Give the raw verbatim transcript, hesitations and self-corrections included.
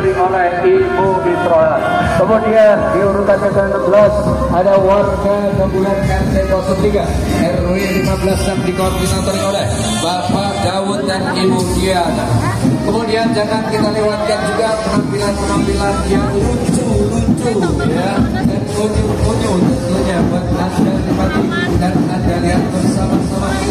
dinasari oleh Ibu Mitra. Kemudian di urutan ke enam belas ada warga gabungan R T nol tiga R W lima belas yang dikoordinatori oleh Bapak Dawud dan Ibu Diana. Kemudian jangan kita lewatkan juga penampilan-penampilan yang lucu-lucu ya, dan unyu-unyu tentunya buat Anda nikmati dan Anda lihat bersama-sama.